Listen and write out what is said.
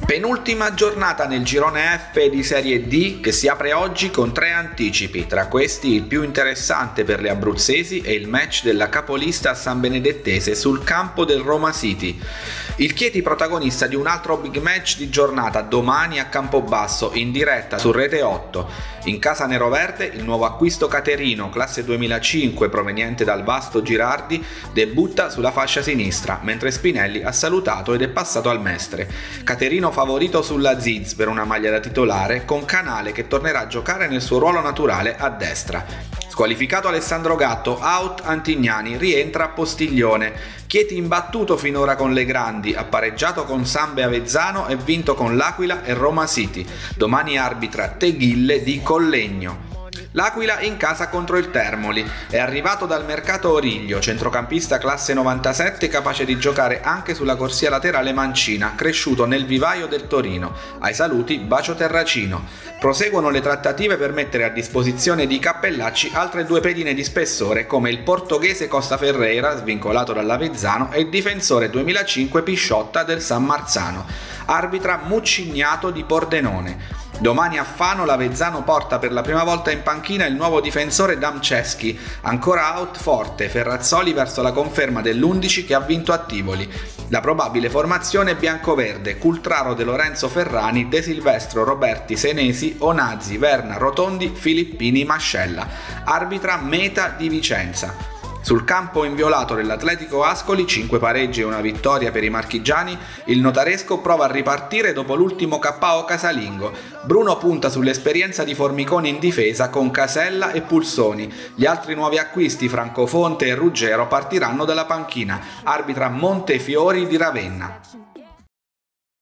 Penultima giornata nel girone F di Serie D che si apre oggi con 3 anticipi, tra questi il più interessante per le abruzzesi è il match della capolista San Benedettese sul campo del Roma City. Il Chieti protagonista di un altro big match di giornata domani a Campobasso in diretta su Rete 8. In casa neroverde il nuovo acquisto Caterino, classe 2005 proveniente dal vasto Girardi, debutta sulla fascia sinistra, mentre Spinelli ha salutato ed è passato al Mestre. Caterino favorito sulla Ziz per una maglia da titolare, con Canale che tornerà a giocare nel suo ruolo naturale a destra. Squalificato Alessandro Gatto, out Antignani, rientra Postiglione. Chieti imbattuto finora con le grandi, ha pareggiato con Sambe Avezzano e vinto con l'Aquila e Roma City. Domani arbitra Teghille di Collegno. L'Aquila in casa contro il Termoli. È arrivato dal mercato Origlio, centrocampista classe 97 capace di giocare anche sulla corsia laterale mancina, cresciuto nel vivaio del Torino. Ai saluti Bacio Terracino. Proseguono le trattative per mettere a disposizione di Cappellacci altre 2 pedine di spessore come il portoghese Costa Ferreira, svincolato dall'Avezzano, e il difensore 2005 Pisciotta del San Marzano. Arbitra Muccignato di Pordenone. Domani a Fano l'Avezzano porta per la prima volta in panchina il nuovo difensore Damceschi, ancora out Forte, Ferrazzoli verso la conferma dell'11 che ha vinto a Tivoli. La probabile formazione biancoverde: Cultraro De Lorenzo Ferrani, De Silvestro Roberti Senesi, Onazzi, Verna Rotondi, Filippini Mascella. Arbitra Meta di Vicenza. Sul campo inviolato dell'Atletico Ascoli, 5 pareggi e una vittoria per i marchigiani, il notaresco prova a ripartire dopo l'ultimo KO casalingo. Bruno punta sull'esperienza di Formiconi in difesa con Casella e Pulsoni. Gli altri nuovi acquisti, Francofonte e Ruggero, partiranno dalla panchina. Arbitra Montefiori di Ravenna.